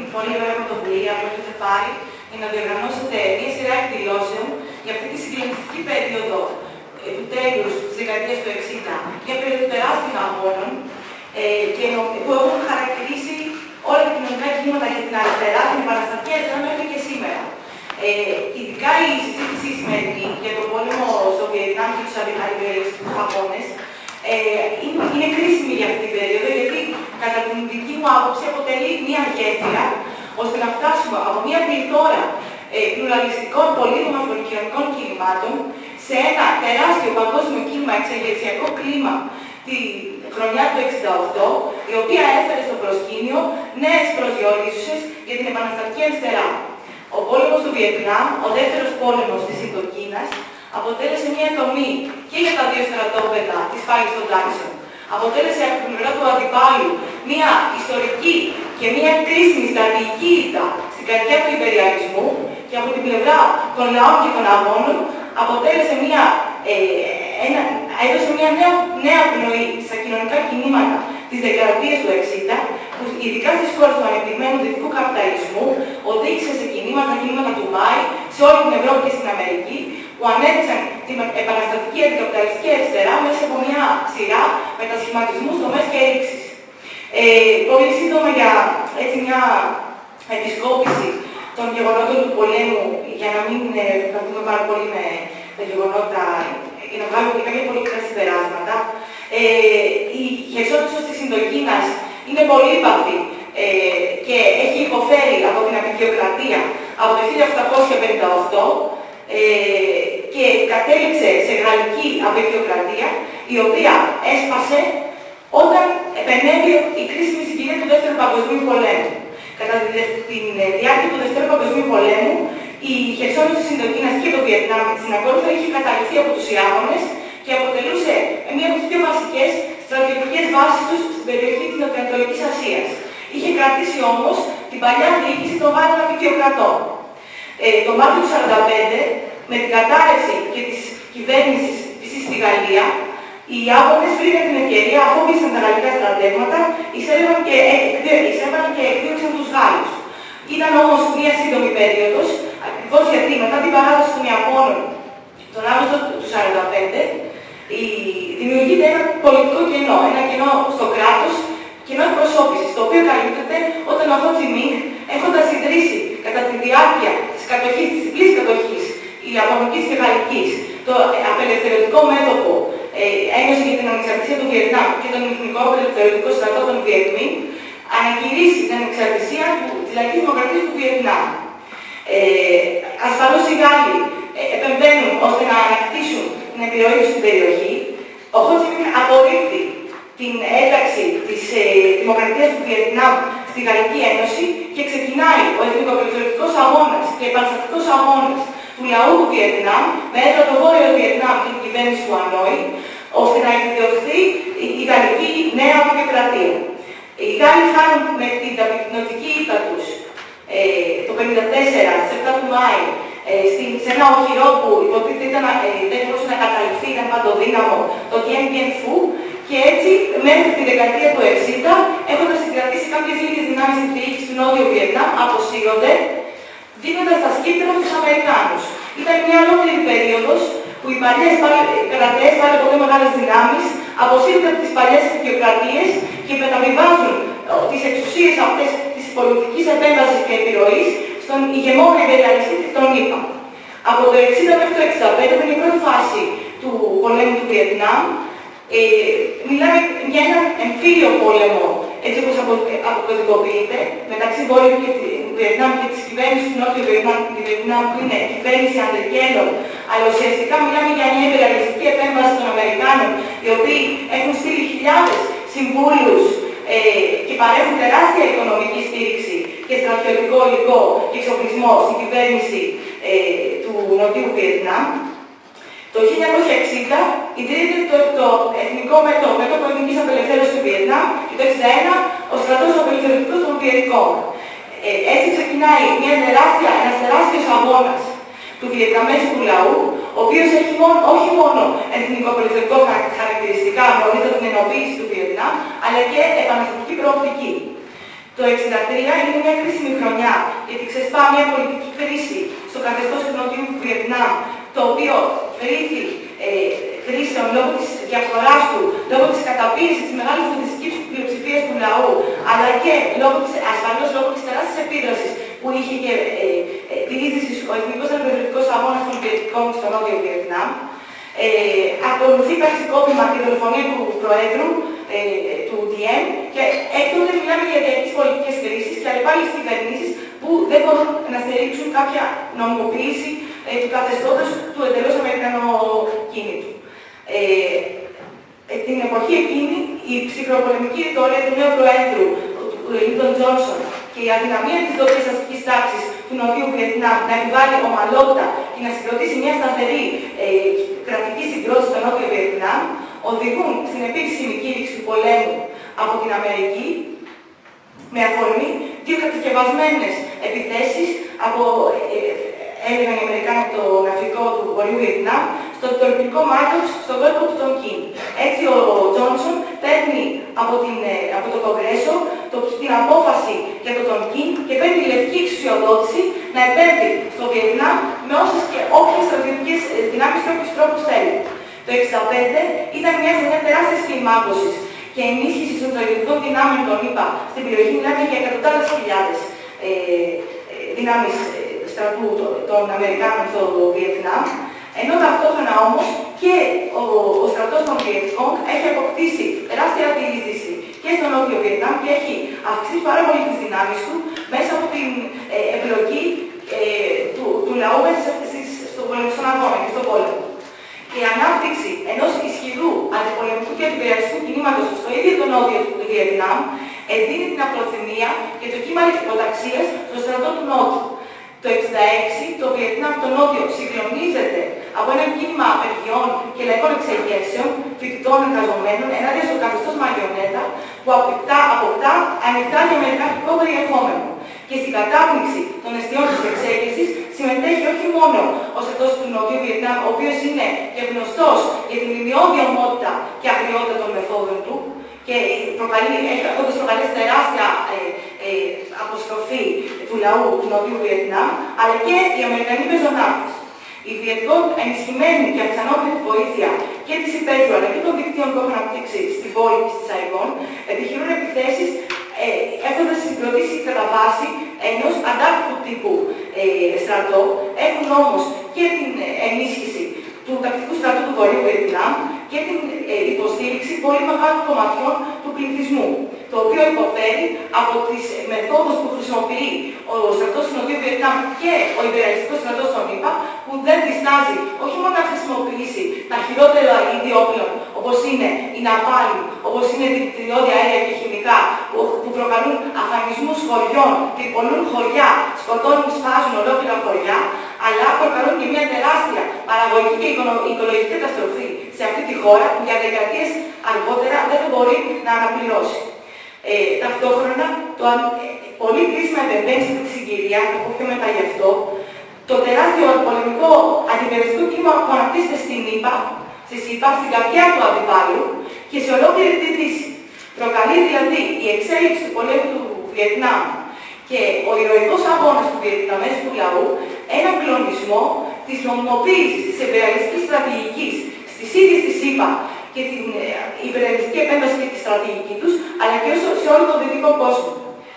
πολύ ωραία πρωτοβουλία που έχετε πάρει για να διοργανώσετε μια σειρά εκδηλώσεων για αυτή τη συγκλονιστική περίοδο του τέλους της δεκαετίας του 60, μια περίοδο τεράστιων αγώνων που έχουν χαρακτηρίσει όλα τα κοινωνικά κινήματα για την αριστερά, την επαναστατική αριστερά μέχρι και σήμερα. Ειδικά η συζήτηση σημερινή για τον πόλεμο στο Βιετνάμ και τους αντιπεριαλιστικούς αγώνες είναι κρίσιμη για αυτή την περίοδο, γιατί κατά την δική μου άποψη αποτελεί μια γέφυρα ώστε να φτάσουμε από μια πληθώρα πλουραλιστικών πολύτιμων κοινωνικών κινημάτων σε ένα τεράστιο παγκόσμιο κίνημα, εξεγερσιακό κλίμα τη χρονιά του 1968, η οποία έφερε στο προσκήνιο νέες προσδιορίσουσες για την επαναστατική αριστερά. Ο πόλεμος του Βιετνάμ, ο δεύτερος πόλεμος της Ινδοκίνας, αποτέλεσε μια τομή και για τα δύο στρατόπεδα της πάλης των τάξεων. Αποτέλεσε από την πλευρά του αντιπάλου μια ιστορική και μια κρίσιμη στρατηγική ήττα στην καρδιά του υπεριαλισμού, και από την πλευρά των λαών και των αγώνων αποτέλεσε έδωσε μια νέα πνοή στα κοινωνικά κινήματα της δεκαετίας του 60, που ειδικά στις χώρες του ανεπτυγμένου δυτικού καπιταλισμού οδήγησε σε κινήματα του Μάη, σε όλη την Ευρώπη και στην Αμερική, που ανέδειξαν την επαναστατική αντικαπιταλιστική αριστερά μέσα από μια σειρά μετασχηματισμούς, δομές και ρήξεις. Πολύ σύντομα για μια επισκόπηση των γεγονότων του πολέμου, για να μην καθούμε πάρα πολύ με τα γεγονότα, για να βγάλουμε και κάποια πολιτικά συμπεράσματα. Η Χερσόνησος της Ινδοκίνας είναι πολύπαθη και έχει υποφέρει από την απεικιοκρατία από το 1858 και κατέληξε σε γαλλική απεικιοκρατία, η οποία έσπασε όταν επενέβη η κρίσιμη συγκυρία του Δεύτερου Παγκοσμίου Πολέμου. Κατά τη διάρκεια του Δεύτερου Παγκοσμίου Πολέμου, η Χερσόνησος της Ινδοκίνας και το Βιετνάμ με τη συνακόλουθα είχε καταληφθεί από τους Ιάπωνες και αποτελούσε μία από τις πιο βασικές στρατιωτικές βάσεις τους στην περιοχή της Νοτιοανατολικής Ασίας. Είχε κρατήσει όμως την παλιά διοίκηση των Γάλλων απεικιοκρατών. Το Μάρτιο του 1945, με την κατάρρευση και της κυβέρνησης στη Γαλλία, οι Ιάπωνες βρήκαν την ευκαιρία, αφού βρίσκαν τα γαλλικά στρατεύματα, εισέβαλαν και εκδίωξαν τους Γάλλους. Ήταν όμως μία σύντομη περίοδος, ακριβώς γιατί μετά την παράδοση των Ιαπώνων τον Αύγουστο του 1945, δημιουργείται ένα πολιτικό κενό, ένα κενό στο κράτος, κενό εκπροσώπησης, το οποίο καλύπτεται όταν ο Χο Τσι Μίνγκ, έχοντας ιδρύσει κατά τη διάρκεια της διπλής κατοχής, Ιαπωνικής και Γαλλικής, το απελευθερωτικό μέτωπο Ένωση για την Ανεξαρτησία του Βιετνάμ και τον Εθνικό Απελευθερωτικό Στρατό των Βιετμίν, ανακηρύσει την ανεξαρτησία της Λαϊκής Δημοκρατίας του Βιετνάμ. Ασφαλώς οι Γάλλοι επεμβαίνουν ώστε να ανακτήσουν την επιρροή τους στην περιοχή. Ο Χο Τσι Μίνγκ απορρίπτει την ένταξη της Δημοκρατίας του Βιετνάμ στη Γαλλική Ένωση και ξεκινάει ο εθνικοπαιδευτικός αγώνας και επαναστατικός αγώνας του λαού του Βιετνάμ με έδρα το Βόρειο Βιετνάμ και την κυβέρνηση του Ανόη, ώστε να εκδιωχθεί η γαλλική νέα απεικιοκρατία. Οι Γάλλοι χάνουν με την ταπεινωτική ήττα τους το 1954, στις 7 του Μάη, σε ένα οχυρό που υποτίθεται δεν μπορούσε να καταληφθεί, ήταν παντοδύναμο, το Dien Bien Phu, και έτσι μέχρι τη δεκαετία του 60, έχοντας συγκρατήσει κάποιες λίγες δυνάμεις στην διοίκηση του Νότιου Βιετνάμ, αποσύρονται, δίνοντας τα σκύπτερα στους Αμερικάνους. Ήταν μια ολόκληρη περίοδος που οι παλιές κρατές, πάλι πολύ μεγάλες δυνάμεις, αποσύρονται από τις παλιές απεικιοκρατίες και μεταβιβάζουν τις εξουσίες αυτές της πολιτικής επέμβασης και επιρροής στον ηγεμόνα υπεριαλιστή των ΗΠΑ. Από το 60 μέχρι το 65, που είναι η πρώτη φάση του πολέμου του Βιετνάμ, μιλάμε για έναν εμφύλιο πόλεμο, έτσι όπως αποκωδικοποιείται, μεταξύ Βόρειου Βιετνάμ και της κυβέρνησης του Νότιου Βιετνάμ, που είναι κυβέρνηση αντρικέλων, αλλά ουσιαστικά μιλάμε για μια υπεριαλιστική επέμβαση των Αμερικάνων, οι οποίοι έχουν στείλει χιλιάδες συμβούλους και παρέχουν τεράστια οικονομική στήριξη και στρατιωτικό υλικό και εξοπλισμό στην κυβέρνηση του Νοτιού Βιετνάμ. Το 1960 ιδρύεται το Εθνικό Μέτωπο Εθνικής Απελευθέρωσης του Βιετνάμ και το 1961 ο Στρατός Απελευθερωτικός των Βιετικών. Έτσι ξεκινάει ένας τεράστιος αγώνας του βιετναμέζικου λαού, ο οποίος έχει όχι μόνο εθνικοπολιτικό χαρακτηριστικά, γνωρίζοντα την ενοποίηση του Βιετνάμ, αλλά και επαναστατική προοπτική. Το 1963 είναι μια κρίσιμη χρονιά, γιατί ξεσπά μια πολιτική κρίση στο καθεστώς του Νοτιού Βιετνάμ, το οποίο βρήθη κρίσεων λόγω της διαφθοράς του, λόγω της καταπίεσης της μεγάλης πολιτιστικής πλειοψηφίας του λαού, αλλά και ασφαλώς λόγω της τεράστιας επίδρασης που είχε και τη ρύθμιση ο εθνικός αναπληρωτικός αγώνας των Βιετικών στο Νότιο Βιετνάμ. Ακολουθεί πραξικόπημα τη δολοφονία του Προέδρου του ΔΙΕΜ και έκτοτε μιλάμε για διαρκείς πολιτικές κρίσεις και αλλεπάλληλες κυβερνήσεις που δεν μπορούν να στηρίξουν κάποια νομιμοποίηση του καθεστώτος του εντελώς αμερικανοκίνητου. Την εποχή εκείνη η ψυχροπολεμική ρητορία του νέου Προέδρου, του Λίντον Τζόνσον, και η αδυναμία της ντόπιας αστικής τάξης του Νοτιού Βιετνάμ να επιβάλλει ομαλότητα και να συγκροτήσει μια σταθερή κρατική συγκρότηση στο Νότιο Βιετνάμ, οδηγούν στην επίσημη κήρυξη του πολέμου από την Αμερική, με αφορμή δύο κατασκευασμένες επιθέσεις από, έλεγαν οι Αμερικάνοι, το ναυτικό του Βορείου Βιετνάμ, στο τουρκικό Μάρκος, στον κόλπο του Τονκίν. Έτσι ο Τζόνσον παίρνει από το Κογκρέσο την απόφαση για το Τονκίν και παίρνει λευκή εξουσιοδότηση να επέμβει στο Βιετνάμ με όσες και όποιες στρατιωτικές δυνάμεις και όποιους τρόπους θέλει. Το 1965 ήταν μια χρονιά τεράστιας κλιμάκωσης και ενίσχυση των στρατιωτικών δυνάμεων των ΗΠΑ στην περιοχή. Μιλάμε για εκατοντάδες χιλιάδες δυνάμεις στρατού των Αμερικάνων στο Βιετνάμ, ενώ ταυτόχρονα όμως και ο στρατός των Βιετκόγκ έχει αποκτήσει τεράστια διείσδυση και στο Νότιο Βιετνάμ και έχει αυξήσει πάρα πολύ τις δυνάμεις του μέσα από την εμπλοκή του λαού στον αγώνα και στον πόλεμο. Η ανάπτυξη ενός ισχυρού αντιπολεμικού και αντιπεριαλιστικού κινήματος στο ίδιο το Νότιο του Βιετνάμ εντείνει την απλοθυμία και το κύμα υποταξίας στο στρατό του Νότου. Το 1966 το Βιετνάμ το Νότιο συγκλονίζεται από ένα κίνημα απεργιών και λαϊκών εξεγέρσεων φοιτητών εργαζομένων ενάντια στο καθεστώς μαριονέτα που αποκτά ανοιχτά και αμερικανικό περιεχόμενο. Και στην κατάπνιξη των αισθιών της εξέγερσης συμμετέχει όχι μόνο ο στρατός του Νοτιού Βιετνάμ, ο οποίος είναι και γνωστός για την μνημειώδη ομότητα και αγριότητα των μεθόδων του και έχοντας προκαλέσει τεράστια αποστροφή του λαού του Νοτιού Βιετνάμ, αλλά και οι Αμερικανοί πεζοναύτες. Οι Βιετκόγκ, ενισχυμένοι και αυξανόμενη βοήθεια και της υπαίθρου αλλά και των δικτύων που έχουν αναπτύξει στην πόλη της Σαϊγκόν, επιχειρούν επιθέσεις έχοντας συγκροτήσει κατά βάση ενός αντάρτικου τύπου στρατό. Έχουν όμως και την ενίσχυση του τακτικού στρατού του Βορείου Βιετνάμ και την υποστήριξη πολύ μεγάλων κομματιών του πληθυσμού, το οποίο υποφέρει από τις μεθόδους που χρησιμοποιεί ο στρατός του Νοτιού Βιετνάμ και ο υπεραλιστικός στρατός των ΗΠΑ, που δεν διστάζει όχι μόνο να χρησιμοποιήσει τα χειρότερα είδη όπλων, όπως είναι η ναπάλμ, όπως είναι δηλητηριώδη αέρια και χημικά, που προκαλούν αφανισμούς χωριών, τυπολούν χωριά, σκοτώνουν, σφάζουν ολόκληρα χωριά, αλλά προκαλούν και μια τεράστια παραγωγική και οικολογική καταστροφή σε αυτή τη χώρα που για δεκαετίες αργότερα δεν θα μπορεί να αναπληρώσει. Ταυτόχρονα, πολύ κρίσιμα επεμβαίνει σε αυτή τη συγκυρία, θα πω πιο μετά γι' αυτό, το τεράστιο πολεμικό αντιπεριαλιστικό κύμα που αναπτύσσεται στην ΗΠΑ, στην καρδιά του αντιπάλου και σε ολόκληρη τη Δύση. Προκαλεί δηλαδή η εξέλιξη του πολέμου του Βιετνάμ και ο ηρωικός αγώνας του βιετναμέζικου λαού έναν κλονισμό της νομιμοποίησης της υπεραλιστικής στρατηγικής στις ίδιες της ΗΠΑ και την υπεραλιστική επέμβαση και τη στρατηγική τους, αλλά και σε όλο τον δυτικό κόσμο.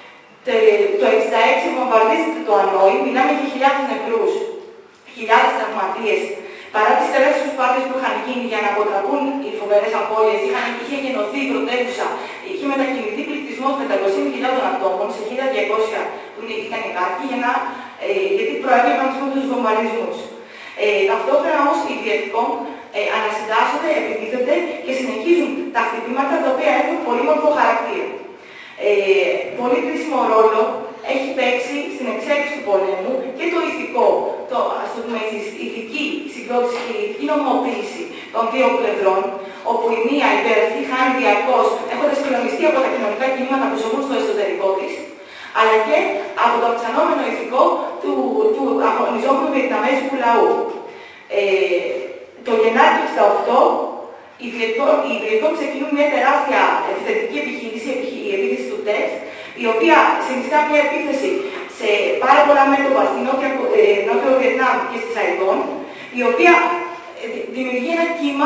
Το 1966 βομβαρδίζεται το Ανόη, μιλάμε για χιλιάδες νεκρούς, χιλιάδες τραυματίες. Παρά τις τεράστιες προσπάθειες που είχαν γίνει για να αποτραπούν οι φοβερές απώλειες, είχε γεννωθεί η πρωτεύουσα, είχε μετακινηθεί πληθυσμός 500.000 ατόμων σε 1.200 που ήταν οι κάτοικοι, γιατί προέβλεπαν τους βομβαρδισμούς. Ταυτόχρονα όμως οι Βιετκόγκ ανασυντάσσονται, επιτίθενται και συνεχίζουν τα χτυπήματα τα οποία έχουν πολύμορφο χαρακτήρα. Πολύ κρίσιμο ρόλο έχει παίξει στην εξέλιξη του πολέμου και το ηθικό, η ηθική συγκρότηση και η ηθική νομιμοποίηση των δύο πλευρών, όπου η μία υπεραστή χάνει διαρκώς, έχοντας κλονιστεί από τα κοινωνικά κινήματα που ζουν στο εσωτερικό της, αλλά και από το αυξανόμενο ηθικό του αγωνιζόμενου βιετναμέζικου λαού. Το Γενάρη του 1968, οι Βιετκόγκ ξεκινούν μια τεράστια επιθετική επιχείρηση, η επίθεση του ΤΕΚΣ, η οποία συνιστά μια επίθεση σε πάρα πολλά μέτωπα στη νότιο Βιετνάμ και στη Σαϊγκόν, η οποία δημιουργεί ένα κύμα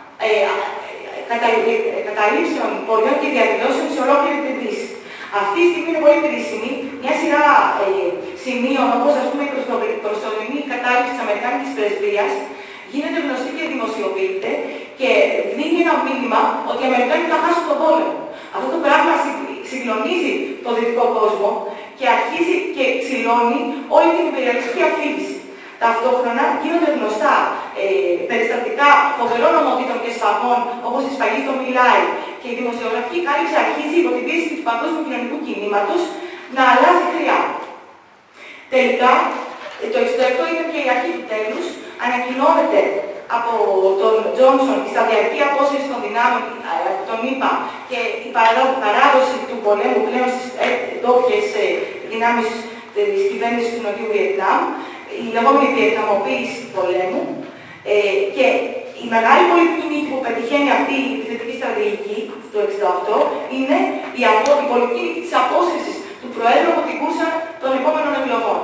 καταλήψεων πολιών και διαδηλώσεων σε ολόκληρη τη Δύση. Αυτή η στιγμή είναι πολύ κρίσιμη. Μια σειρά σημείων, όπως ας πούμε η προσωρινή κατάληψη της Αμερικάνικης Πρεσβείας, γίνεται γνωστή και δημοσιοποιείται και δίνει ένα μήνυμα ότι οι Αμερικάνοι θα χάσουν τον πόλεμο. Αυτό το πράγμα συγκλονίζει τον δυτικό κόσμο και αρχίζει και ξυλώνει όλη την υπεριαλιστική αφήγηση. Ταυτόχρονα γίνονται γνωστά περιστατικά φοβερών ομοτήτων και σφαγών, όπως η σφαγή στο Μιλάι, και η δημοσιογραφική κάλυψη αρχίζει υπό την πίεση του παγκόσμιου κοινωνικού κινήματος να αλλάζει χρειά. Τελικά, το 67 είναι και η αρχή του τέλους, ανακοινώνεται από τον Τζόνσον η σταδιακή απόσυρση των δυνάμεων από τον ΗΠΑ και η παράδοση του πολέμου πλέον στις ντόπιες δυνάμεις της κυβέρνησης του Νοτιού Βιετνάμ, η λεγόμενη βιετναμοποίηση του πολέμου, και η μεγάλη πολιτική νίκη που πετυχαίνει αυτή η επιθετική στρατηγική του 1968 είναι η πολιτική νίκη της απόσυρσης του Προέδρου από την κούρσα των επόμενων εκλογών.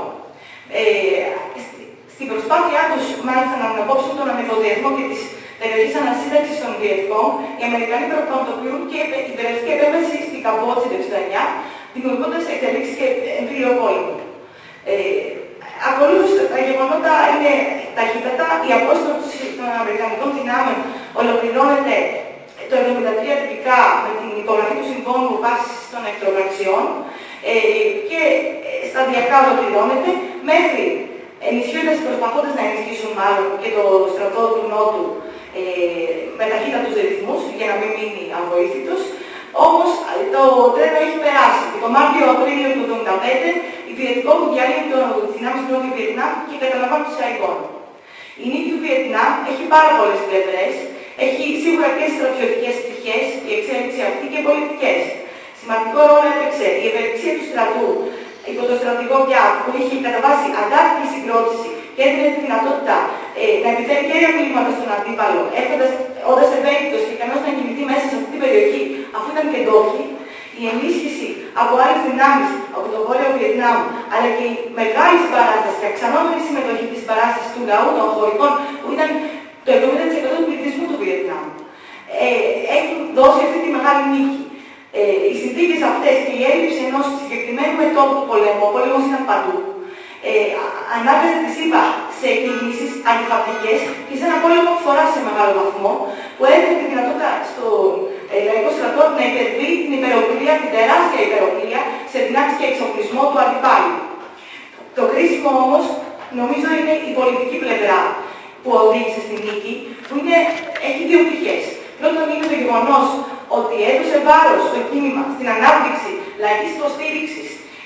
Στην προσπάθειά τους, μάλιστα, να ανακόψουν τον ανεφοδιασμό και της περιοχής ανασύνταξης των Βιετκών, οι Αμερικανοί πραγματοποιούν και υπερελιστική επέμβαση στην Καμπότζη το 1969, δημιουργώντας εξελίξεις και εμφύλιο πόλεμο. Ακολούθως, τα γεγονότα είναι ταχύτατα. Η απόσταση των Αμερικανικών δυνάμεων ολοκληρώνεται το 1973 τυπικά με την υπογραφή του Συμφώνου βάσης των εχθροπραξιών και σταδιακά ολοκληρώνεται μέχρι προσπαθώντας να ενισχύσουν μάλλον και το στρατό του Νότου με ταχύτατους ρυθμούς για να μην μείνει αβοήθητος. Όμως το τρένο έχει περάσει και το Μάρτιο-Απρίλιο του 1975 οι Βιετκόνγκ διαλύουν τις δυνάμεις του Νότιου Βιετνάμ και καταλαμβάνουν τη Σαϊγκόν. Η νίκη του Βιετνάμ έχει πάρα πολλές πλευρές. Έχει σίγουρα και στρατιωτικές πτυχές, η εξέλιξη αυτή, και πολιτικές. Σημαντικό ρόλο έπαιξε η ευελιξία του στρατού υπό τον στρατηγό Πια, που είχε κατά βάση αντάρτικη συγκρότηση και έδινε τη δυνατότητα να επιφέρει και εγκλήματα στον αντίπαλο, όντας ευέλικτος και ικανός να κινηθεί μέσα σε αυτή την περιοχή, αφού ήταν και ντόπιοι. Η ενίσχυση από άλλες δυνάμεις από το Βόρειο Βιετνάμ, αλλά και η μεγάλη συμπαράσταση και αυξανόμενη συμμετοχή της συμπαράστασης του λαού των χωρικών, που ήταν το 70% του πληθυσμού του Βιετνάμ, έχουν δώσει αυτή τη μεγάλη νίκη. Οι συνθήκες αυτές και η έλλειψη ενός συγκεκριμένου μετώπου του πολέμου, ο πόλεμος ήταν παντού, ανάγκασε τη ΣΥΠΑ σε κινήσεις αντιφατικές και σε ένα πόλεμο που φορά σε μεγάλο βαθμό, που έδινε τη δυνατότητα στον λαϊκό στρατό να υπερβεί την υπεροπλία, την τεράστια υπεροπλία, σε δυνάμεις και εξοπλισμό του αντιπάλου. Το κρίσιμο όμως, νομίζω, είναι η πολιτική πλευρά που οδήγησε στη νίκη, που έχει δύο πτυχές. Πρώτον, είναι το γεγονός ότι έδωσε βάρος στο κίνημα, στην ανάπτυξη λαϊκής υποστήριξης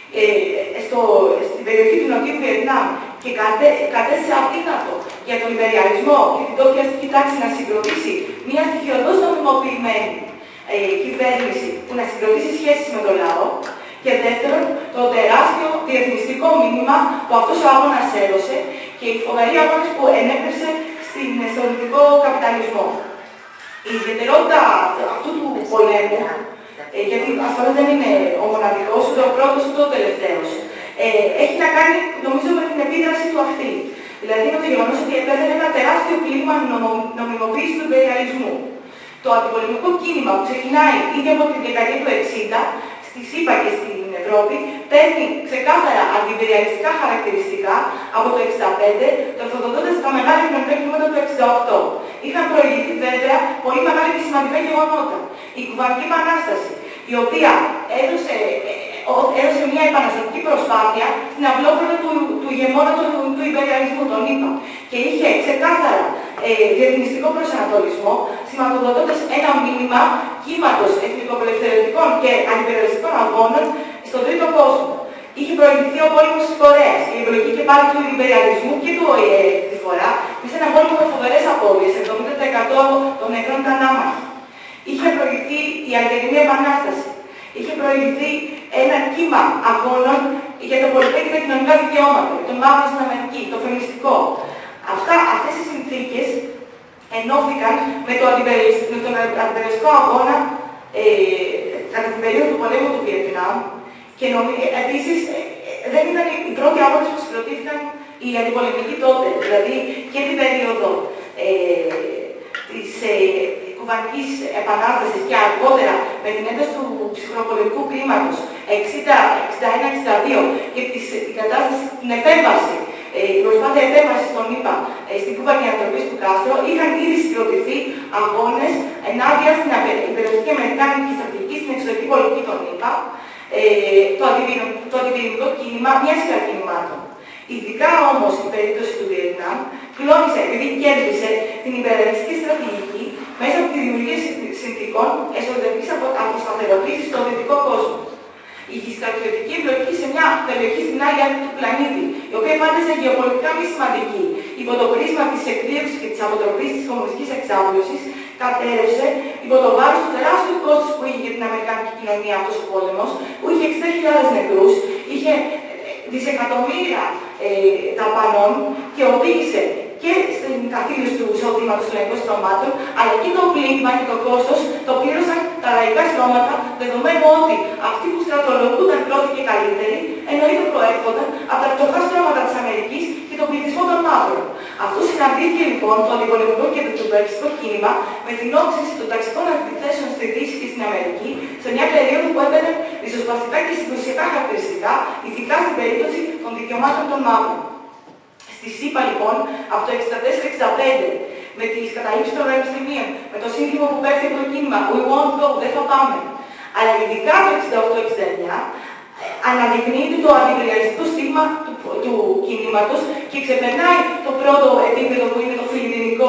στην περιοχή του Νοτιού Βιετνάμ και κατέστησε αδύνατο για τον υπεριαλισμό και την τόπια αστική τάξη να συγκροτήσει μια στοιχειωδώς νομιμοποιημένη κυβέρνηση που να συγκροτήσει σχέσεις με τον λαό. Και δεύτερον, το τεράστιο διεθνιστικό μήνυμα που αυτός ο αγώνας έδωσε και οι φοβεροί αγώνες που ενέπνευσε στον δυτικό καπιταλισμό. Η ιδιαιτερότητα αυτού του πολέμου, γιατί ασφαλώς δεν είναι ο μοναδικός, ούτε ο πρώτος, ούτε ο τελευταίος, έχει να κάνει, νομίζω, με την επίδραση του αυτή. Δηλαδή με το γεγονός ότι επέφερε ένα τεράστιο κλίμα νομιμοποίησης του υπεριαλισμού. Το αντιπολεμικό κίνημα που ξεκινάει ήδη από τη δεκαετία του 60, στη ΣΥΠΑ και στην Ευρώπη, παίρνει ξεκάθαρα αντιπεριαλιστικά χαρακτηριστικά από το 1965, τροφοδοτώντας τα μεγάλα κοινωνικά κινήματα του 1968. Είχαν προηγηθεί βέβαια πολύ μεγάλα και σημαντικά γεγονότα. Η Κουβανική Επανάσταση, η οποία έδωσε μια επαναστατική προσπάθεια στην αυλόπρονα του ηγεμόνα του υπεριαλισμού, τον ΗΠΑ, και είχε ξεκάθαρα διεθνιστικό προσανατολισμό, σηματοδοτώντας ένα μήνυμα κύματος εθνικοπελευθερωτικών και αντιπεριαλιστικών αγώνων στον τρίτο κόσμο. Είχε προηγηθεί ο πόλεμος της Κορέας, η εμπλοκή και πάλι του υπεριαλισμού και του ΟΗΕ τη φορά, σε ένα πόλεμο με φοβερές απώλειες, 70% των νεκρών ήταν άμαχοι. Είχε προηγηθεί η Αλγερινή Επανάσταση. Είχε προηγηθεί ένα κύμα αγώνων για τα πολιτικά και τα κοινωνικά δικαιώματα, για τον μαύρο στην Αμερική, το φεμινιστικό. Αυτές οι συνθήκες ενώθηκαν με τον αντιπεριαλιστικό αγώνα κατά την περίοδο του πολέμου του Βιετνάμ Και επίσης δεν ήταν οι πρώτοι αγώνες που συγκροτήθηκαν οι αντιπολεμικοί τότε, δηλαδή και την περίοδο της κουβανικής επανάστασης και αργότερα με την ένταση του ψυχροπολεμικού κλίματος 60-61-62 και την κατάσταση, την επέμβαση, η προσπάθεια επέμβασης των ΗΠΑ στην Κούβα και ανατροπής του Κάστρο, είχαν ήδη συγκροτηθεί αγώνες ενάντια στην υπερελιστική αμερικάνικη στρατηγική στην εξωτερική πολιτική των ΗΠΑ, το αντιπυρηνικό κίνημα, μια σειρά κινημάτων. Ειδικά όμως η περίπτωση του Βιετνάμ κλώνησε, επειδή κέρδισε την υπερελιστική στρατηγική μέσα από τη δημιουργία συνθήκων εσωτερικής αποσταθεροποίησης στον δυτικό κόσμο. Η στρατιωτική εμπλοκή σε μια περιοχή στην άλλη άκρη του πλανήτη, η οποία πάντησε γεωπολιτικά μη σημαντική, υπό το πρίσμα της εκδίωξης και της αποτροπής της κομμουνιστικής εξάπλωσης, κατέρευσε υπό το βάρος του τεράστιου κόστους που είχε για την αμερικάνικη κοινωνία αυτός ο πόλεμος, που είχε 60.000 νεκρούς, είχε δισεκατομμύρια δαπανών και οδήγησε και στην καθήλωση του εισοδήματος των λαϊκών στρωμάτων, αλλά και το πλήγμα και το κόστος το πλήρωσαν τα λαϊκά στρώματα, δεδομένου ότι αυτοί που στρατολογούνταν πρώτοι και καλύτεροι, εννοείται προέρχονταν από τα φτωχά στρώματα της Αμερικής και τον πληθυσμό των μαύρων. Αυτό συναντήθηκε λοιπόν το αντιπολεμικό και το τουρκικό κίνημα με την όξυνση των ταξικών αντιθέσεων στη Δύση και στην Αμερική σε μια περίοδο που έπαιρνε ριζοσπαστικά και συγκρουσιακά χαρακτηριστικά, ειδικά στην περίπτωση των δικαιωμάτων των μαύρων. Στη ΣΥΠΑ λοιπόν, από το 1964-1965, με τις καταλήψεις των πανεπιστημίων, με το σύνθημα που πέφτει από το κίνημα We won't go, δεν θα πάμε. Αλλά ειδικά το 1968-1969, αναδεικνύεται το αντιπεριαλιστικό στίγμα του κινήματος και ξεπερνάει το πρώτο επίπεδο που είναι το φιλιρινικό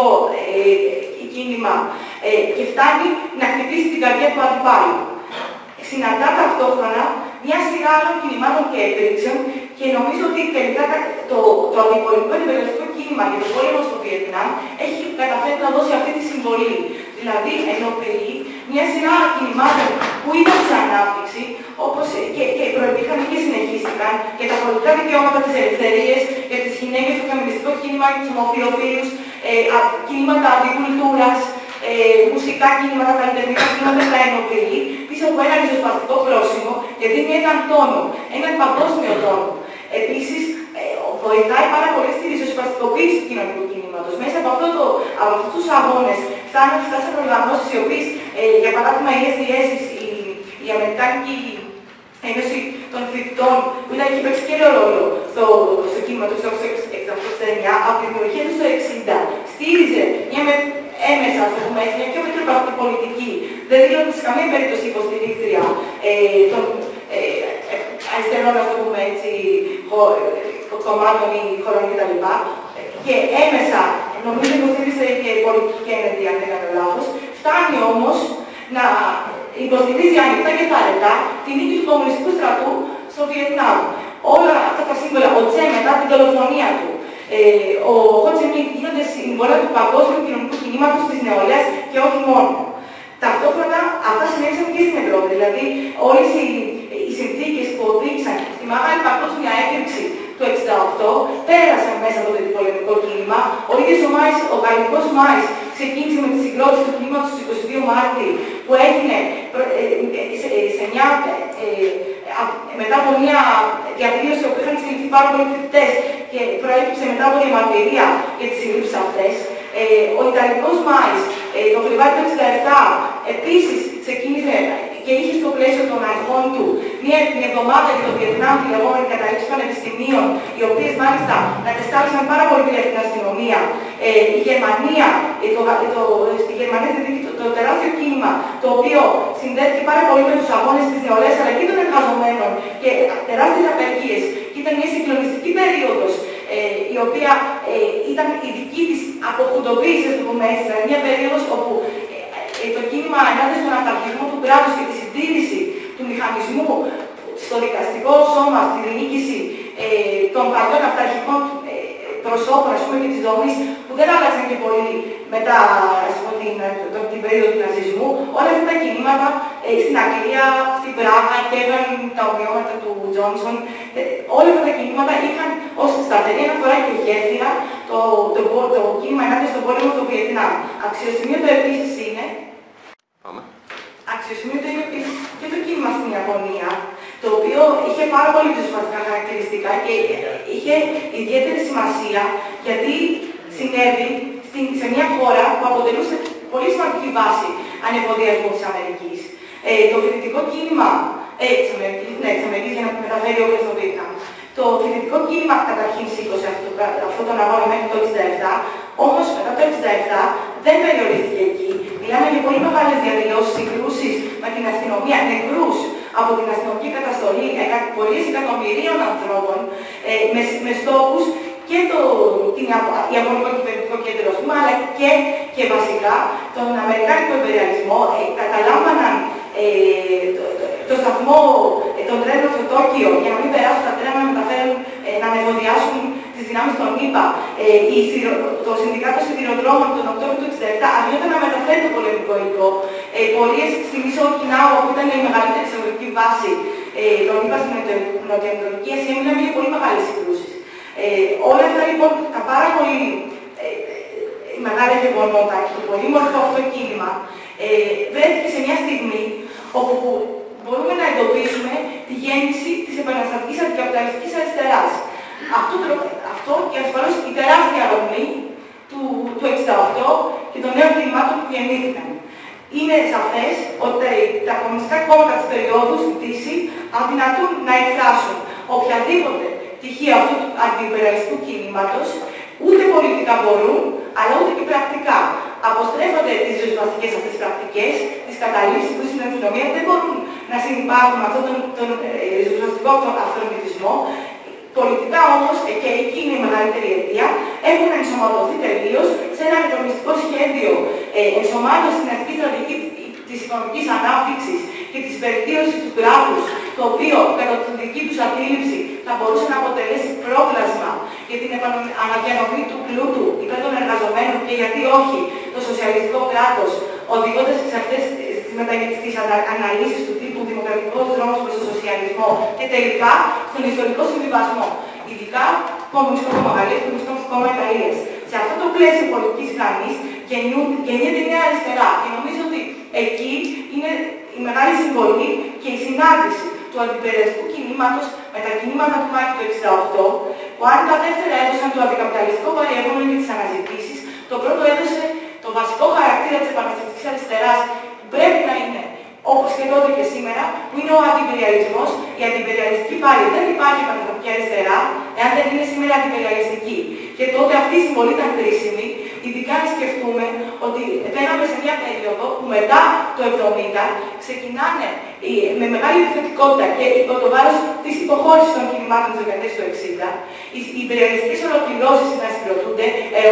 κίνημα και φτάνει να χτυπήσει την καρδιά του αντιπάλου. Συναντά ταυτόχρονα μια σειρά άλλων κινημάτων και εκρήξεων και νομίζω ότι τελικά το αντιπολεμικό αντιπεριαλιστικό κίνημα για τον πόλεμο στο Βιετνάμ έχει καταφέρει να δώσει αυτή τη συμβολή. Δηλαδή, ενοποιεί μια σειρά κινημάτων που ήταν σε ανάπτυξη, όπως και προϋπήρχαν και συνεχίστηκαν για τα πολιτικά δικαιώματα, τις ελευθερίες, για τις γυναίκες, το φεμινιστικό κίνημα, για τους ομοφυλοφίλους, κινήματα αντικουλτούρας, μουσικά κίνηματα, καλλιτεχνικά κίνηματα, τα ενοποιεί πίσω από ένα ριζοσπαστικό πρόσημο και δίνει έναν τόνο, έναν παγκόσμιο τόνο. Επίσης, βοηθάει πάρα πολύ στη ριζοσπαστικοποίηση του κοινωνικού κινήματος. Μέσα από αυτούς τους αγώνες φτάσαν οργανώσεις οι οποίες, για παράδειγμα, η SDS, η Αμερικάνικη Ένωση των Φοιτητών, που έχει παίξει κύριο ρόλο στο κίνημα του 1969, από τη δημιουργία του στο 1960, στήριζε μια έμεσα, ας το πούμε έτσι, μια πιο μετριοπαθή πολιτική. Δεν δήλωνε σε καμία περίπτωση υποστηρίκτρια των αριστερών, ας το πούμε έτσι, κομμάτων ή χωρών κτλ. Και έμεσα, νομίζω υποστήριζε και πολιτική ένεργεια, αν δεν κάνω λάθος, φτάνει όμως να υποστηρίζει ανοιχτά και θαρετά τη νίκη του κομμουνιστικού στρατού στο Βιετνάμ. Όλα αυτά τα σύμβολα, ο Τσε μετά την δολοφονία του, ο Χο Ντε Μινγκ γίνονται συμβόλαια του παγκόσμιου κοινωνικού κινήματος της νεολαίας και όχι μόνο. Ταυτόχρονα αυτά συνέβησαν και στην Ευρώπη. Δηλαδή, όλες οι συνθήκες που οδήγησαν στη μεγάλη παγκόσμια έκρηξη του 1968 πέρασαν μέσα από το αντιπολεμικό κίνημα. Ο ίδιος ο Γαλλικός Μάης ξεκίνησε με τη συγκρότηση του κινήματος του 22 Μάρτη, που έγινε μετά από μια διαδήλωση που είχαν συλληφθεί πάρα πολλοί φοιτητές και προέκυψε μετά από διαμαρτυρία για τις συλλήψεις αυτές. Ο Ιταλικός Μάης το Φλεβάρι του 1967 επίσης ξεκίνησε και είχε στο πλαίσιο των αρχών του την εβδομάδα για το Βιετνάμ, τη λεγόμενη καταλήψη πανεπιστημίων, οι οποίες μάλιστα κατεστάλησαν πάρα πολύ για την αστυνομία. Η Γερμανία, στη Γερμανία το τεράστιο κίνημα, το οποίο συνδέθηκε πάρα πολύ με τους αγώνες της νεολαίας αλλά και των εργαζομένων και τεράστιες απεργίες. Και ήταν μια συγκλονιστική περίοδος, η οποία ήταν η δική της αποχουντοποίηση, ας το πούμε έτσι, δηλαδή μια περίοδος όπου το κίνημα ενάντια στον αυταρχισμό του κράτους και τη συντήρηση του μηχανισμού στο δικαστικό σώμα, στη διοίκηση των παλιών αυταρχικών προσώπων, ας πούμε, και της δομής, που δεν άλλαξαν και πολύ μετά την περίοδο του ναζισμού, όλα αυτά τα κινήματα στην Αγγλία, στην Πράγα και τα ομοιώματα του Τζόνσον, όλα αυτά τα κινήματα είχαν ως σταθερή αναφορά και γέφυρα το κίνημα ενάντια στον πόλεμο στο Βιετνάμ. Αξιοσημείωτο επίσης είναι. Αξιοσημείωτο είναι επίσης και το κίνημα στην Ιαπωνία, το οποίο είχε πάρα πολύ ριζοσπαστικά χαρακτηριστικά και είχε ιδιαίτερη σημασία γιατί συνέβη σε μια χώρα που αποτελούσε πολύ σημαντική βάση ανεφοδιασμού της Αμερικής. Το φοιτητικό κίνημα, της Αμερικής για να μεταφέρει όλες το Βιετνάμ. Το φοιτητικό κίνημα καταρχήν σήκωσε αυτόν τον αγώνα μέχρι το 1967, όμως μετά το 1967 δεν περιορίστηκε εκεί. Μιλάμε για πολύ μεγάλες διαδηλώσεις, συγκρούσεις με την αστυνομία, νεκρούς από την αστυνομική καταστολή πορείες εκατομμυρίων ανθρώπων με στόχους και την Ιαπωνικό κυβερνητικό κέντρο, αλλά και βασικά τον Αμερικάνικο υπεριαλισμό. Καταλάμβαναν το σταθμό των τρένων στο Τόκιο για να μην περάσουν τα τρένα να ανεφοδιάσουν τις δυνάμεις των ΗΠΑ. Το Συνδικάτο Σιδηροδρόμων τον Οκτώβριο του 1967 αρνιόταν να μεταφέρει το πολεμικό υλικό. Πορείες στην ίσο Οκινάουα, που ήταν η μεγαλύτερη εξωτερική βάση των ΗΠΑ στην Νοτιοανατολική Ασία, μιλάμε για πολύ μεγάλες συγκρούσεις. Όλα αυτά λοιπόν τα πάρα πολύ μεγάλα γεγονότα και το πολύ μορφό αυτό κίνημα βρέθηκε σε μια στιγμή όπου μπορούμε να εντοπίσουμε τη γέννηση της επαναστατικής αντικαπιταλιστικής αριστεράς. Αυτό και ασφαλώς η τεράστια ορμή του 1968 και των νέων κινημάτων που γεννήθηκαν. Είναι σαφές ότι τα κομμουνιστικά κόμματα της περίοδου στη Δύση αδυνατούν να εκφράσουν οποιαδήποτε στοιχεία αυτού του αντιπεριαλιστικού κινήματος, ούτε πολιτικά μπορούν, αλλά ούτε και πρακτικά. Αποστρέφονται τις ριζοσπαστικές αυτές πρακτικές, τις καταλήψεις που στην αστυνομία δεν μπορούν να συνυπάρχουν με αυτόν τον ριζοσπαστικό αυτορμητισμό. Πολιτικά όμως, και εκεί είναι η μεγαλύτερη αιτία, έχουν ενσωματωθεί τελείως σε ένα ρεφορμιστικό σχέδιο ενσωμάτωση στην αστική στρατηγική της οικονομικής ανάπτυξης και της βελτίωσης του κράτους, το οποίο κατά τη δική τους αντίληψη θα μπορούσε να αποτελέσει πρόπλασμα για την αναδιανομή του πλούτου υπέρ των εργαζομένων και γιατί όχι το σοσιαλιστικό κράτος, οδηγώντας σε αυτές τις αναλύσεις του τύπου δημοκρατικός δρόμος προς τον σοσιαλισμό και τελικά στον ιστορικό συμβιβασμό. Ειδικά Κομμουνιστικό Κόμμα Γαλλίας, Κομμουνιστικό Κόμμα Ιταλίας. Σε αυτό το πλαίσιο πολιτικής γραμμής γεννιέται η νέα αριστερά και νομίζω ότι εκεί είναι η μεγάλη συμβολή και η συνάντηση του αντιπεριαλιστικού κινήματος με τα κινήματα του Μάη του 1968, που αν τα δεύτερα έδωσαν το αντικαπιταλιστικό περιεχόμενο και τις αναζητήσεις, το πρώτο έδωσε το βασικό χαρακτήρα της επαναστατικής αριστεράς, που πρέπει να είναι, όπως και τότε και σήμερα, που είναι ο αντιπεριαλισμός, η αντιπεριαλιστική πάλι. Δεν υπάρχει επαναστατική αριστερά, εάν δεν είναι σήμερα αντιπεριαλιστική. Και τότε αυτή η συμβολή ήταν κρίσιμη, ειδικά να σκεφτούμε ότι μπαίναμε σε μια περίοδο που μετά το 1970 ξεκινάνε με μεγάλη επιθετικότητα και υπό το βάρος της υποχώρησης των κινημάτων της δεκαετίας του 1960, οι υπεριαλιστικές ολοκληρώσεις να συγκροτούνται,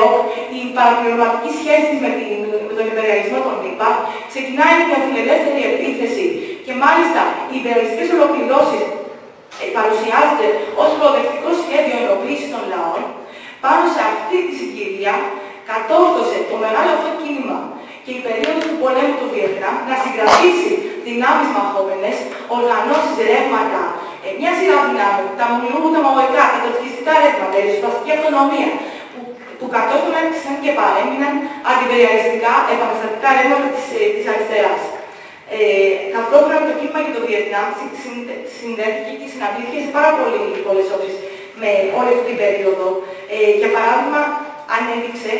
η παραπληρωματική σχέση με τον υπεριαλισμό των ΗΠΑ, ξεκινάει η αφιλελεύθερη επίθεση και μάλιστα οι υπεριαλιστικές ολοκληρώσεις παρουσιάζονται ως προοδευτικό σχέδιο ενοποίησης των λαών. Πάνω σε αυτή τη συγκυρία κατόρθωσε το μεγάλο αυτό κίνημα και η περίοδος του πολέμου του Βιετνάμ να συγκρατήσει δυνάμεις μαχόμενες, οργανώσεις, ρεύματα, μια σειρά δυνάμεων, τα μουλούγου, τα μαγωγικά, τα τροφιστικά ρεύματα, η ριζοσπαστική αυτονομία, που κατόρθωναν και παρέμειναν αντιπεριαλιστικά επαναστατικά ρεύματα της αριστεράς. Ταυτόχρονα το κίνημα για το Βιετνάμ συνδέθηκε και συναντήθηκε σε πάρα πολλές όψεις με όλη αυτή την περίοδο. Για παράδειγμα, ανέδειξε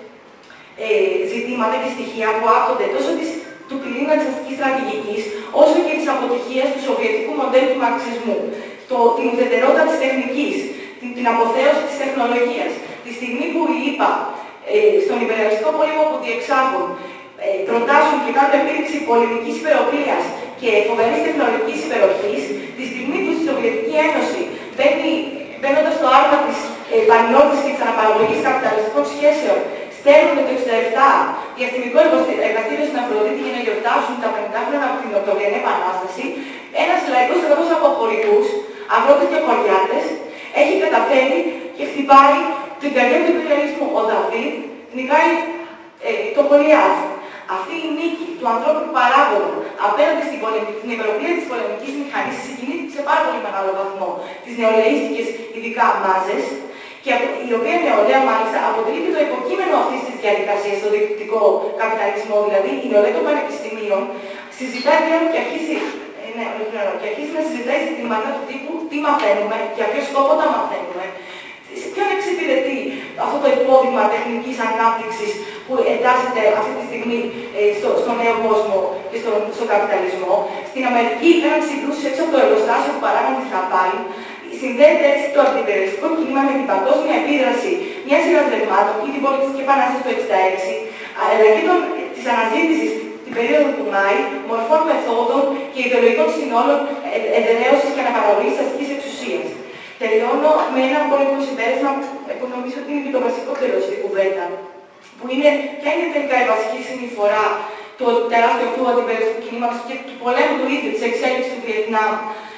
ζητήματα και στοιχεία που άπτονται τόσο του πυρήνα της αστικής στρατηγικής, όσο και της αποτυχίας του σοβιετικού μοντέλου του μαρξισμού, την ουδετερότητα της τεχνικής, την αποθέωση της τεχνολογίας. Τη στιγμή που οι ΗΠΑ στον υπεριαλιστικό πόλεμο που διεξάγουν προτάσουν και κάνουν επίδειξη πολεμικής υπεροπλίας και φοβερής τεχνολογικής υπεροχής, τη στιγμή που στη Σοβιετική Ένωση μπαίνοντας στο άρμα της πανιότητας και της αναπαραγωγής καπιταλιστικών σχέσεων, στέλνουν το 1967 διαστημικό εργαστήριο στην Αφροδίτη για να γιορτάσουν τα 50 χρόνια από την Οκτωβριανή Επανάσταση, ένας λαϊκός στρατός από χωρικούς, αγρότες και χωριάτες, έχει καταφέρει και χτυπάει την καρδιά του υπεριαλισμού. Ο Δαβίδ νικάει το Γολιάθ. Αυτή η νίκη του ανθρώπου παράγοντα απέναντι στην υπεροπλία της πολεμικής μηχανής συγκινεί σε πάρα πολύ μεγάλο βαθμό τις νεολαίστικες ειδικά μάζες, και η οποία νεολαία μάλιστα αποτελεί και το υποκείμενο αυτής της διαδικασίας στο διοικητικό καπιταλισμό, δηλαδή η νεολαία των πανεπιστημίων συζητάει πλέον και αρχίζει και αρχίζει να συζητάει ζητήματα του τύπου τι μαθαίνουμε, για ποιο σκόπο τα μαθαίνουμε, σε ποιον εξυπηρετεί αυτό το υπόδειγμα τεχνικής ανάπτυξης που εντάσσεται αυτή τη στιγμή στο νέο κόσμο και στον καπιταλισμό. Στην Αμερική έκαναν συγκρούσεις έξω από το εργοστάσιο που παράγαν τη Χαπάλη. Συνδέεται έτσι το αντιπεριαλιστικό κίνημα με την παγκόσμια επίδραση μιας σειράς ρευμάτων ή την πολιτιστική επανάσταση του 1966, αλλά και της αναζήτησης την περίοδο του Μάη, μορφών μεθόδων και ιδεολογικών συνόλων εδραίωσης και αναπαραγωγής της αστικής εξουσίας. Τελειώνω με ένα πολιτικό συμπέρασμα που νομίζω ότι είναι και το βασικότερο στην κουβέντα, που είναι ποια είναι τελικά η βασική συνεισφορά του τεράστιου αυτού αντιπεριαλιστικού κινήματος και του πολέμου του ίδιου, της εξέλιξης του Βιετνάμ,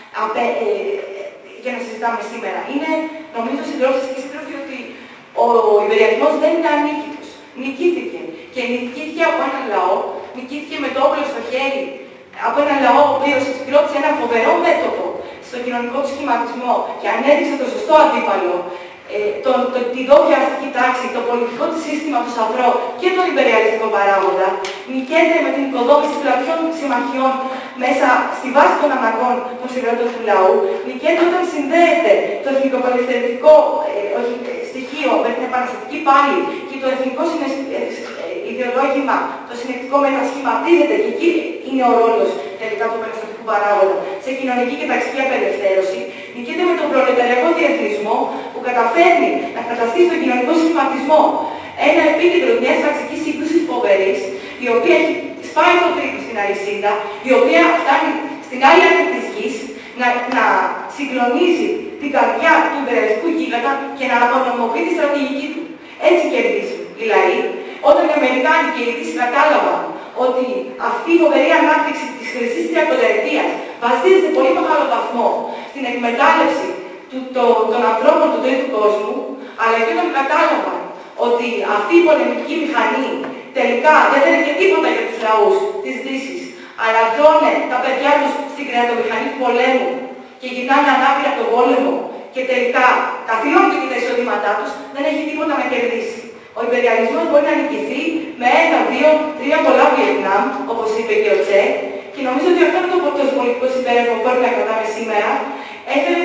για να συζητάμε σήμερα. Είναι, νομίζω, συντρόφισσες και σύντροφοι, ότι ο υπεριαλισμός δεν είναι ανίκητος. Νικήθηκε. Και νικήθηκε από έναν λαό, νικήθηκε με το όπλο στο χέρι, από έναν λαό ο οποίος εξυπηρώτησε ένα φοβερό μέτωπο στον κοινωνικό του σχηματισμό και ανέδειξε το σωστό αντίπαλο, την δόκια αστική τάξη, το πολιτικό της σύστημα, το σταυρό και τον υπεριαλιστικό παράγοντα, νικέται με την οικοδόμηση πλατιών συμμαχιών μέσα στη βάση των αναγκών των συμφερόντων του λαού, νικέται όταν συνδέεται το εθνικοπαλαιστερητικό στοιχείο με την επαναστατική πάλη και το εθνικό ιδεολόγημα, το συνεκτικό μετασχηματίζεται, και εκεί είναι ο ρόλος τελικά του επαναστατικού παράγοντα, σε κοινωνική και ταξική απελευθέρωση, νικείται με τον προλεταριακό διεθνισμό που καταφέρνει να καταστήσει στον κοινωνικό σχηματισμό ένα επίκεντρο μιας ταξικής σύγκρουσης φοβερής, η οποία έχει σπάει το τρίτο στην αλυσίδα, η οποία φτάνει στην άλλη άκρη της γης να συγκλονίζει την καρδιά του υπεριαλιστικού γίγαντα και να απονομοποιεί τη στρατηγική του. Έτσι κερδίζουν οι λαοί. Όταν οι Αμερικάνοι και οι Δύσσοι κατάλαβαν ότι αυτή η φοβερή ανάπτυξη της χρυσής τριακονταετίας βασίζεται σε πολύ μεγάλο βαθμό στην εκμετάλλευση των ανθρώπων του τρίτου κόσμου, αλλά και όταν κατάλαβαν ότι αυτή η πολεμική μηχανή τελικά δεν είναι τίποτα για τους λαούς της Δύσης, αλλά τρώνε τα παιδιά τους στην κρεατομηχανή του πολέμου και γυρνάνε ανάπηρα από τον πόλεμο και τελικά καθιώνονται και τα εισοδήματά τους, δεν έχει τίποτα να κερδίσει. Ο υπεριαλισμός μπορεί να νικηθεί με 1, 2, 3 πολλά Βιετνάμ, όπως είπε και ο Τσε, και νομίζω ότι αυτό είναι το πολιτικό συμπέρασμα που πρέπει να κρατάμε σήμερα. Έφερε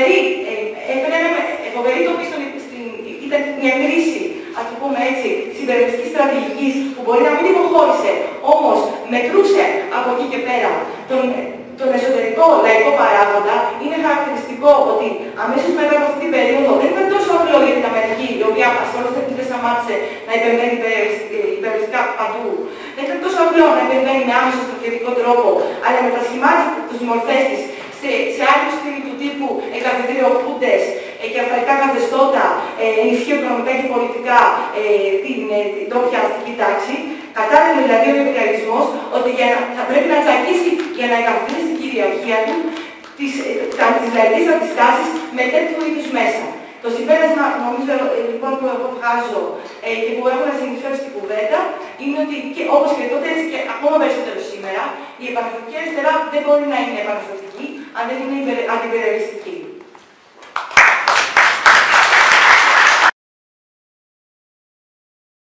φοβερή τοπή ήταν μια κρίση, ας το πούμε έτσι, συμπεριαλιστικής στρατηγικής που μπορεί να μην υποχώρησε, όμως μετρούσε από εκεί και πέρα τον εσωτερικό λαϊκό παράγοντα. Είναι χαρακτηριστικό ότι αμέσως μετά από αυτή την περίοδο δεν ήταν τόσο απλό για την Αμερική, η οποία ασφαλώς δεν σταμάτησε να υπερβαίνει υπερβολικά παντού. Δεν ήταν τόσο απλό να υπερβαίνει με άμεσο στρατιωτικό τρόπο, αλλά μετασχημάτισε τις μορφές της σε άλλους του τύπου εγκαθιδρυοχούντες και αφραϊκά καθεστώτα, ενισχύει οικονομικά και πολιτικά την τόπια αστική τάξη. Κατάλαβε δηλαδή ο υπεριαλισμός ότι θα πρέπει να τσακίσει για να εγκαθιδρύσει την κυριαρχία του τις λαϊκές αντιστάσεις με τέτοιου είδους μέσα. Το συμπέρασμα, νομίζω, λοιπόν, που εγώ βγάζω και που έχω να συνεισφέρω στην κουβέντα είναι ότι, όπως και τότε, έτσι και ακόμα περισσότερο σήμερα, η επαναστατική αριστερά δεν μπορεί να είναι επαναστατική αν δεν είναι αντιπεριαλιστική.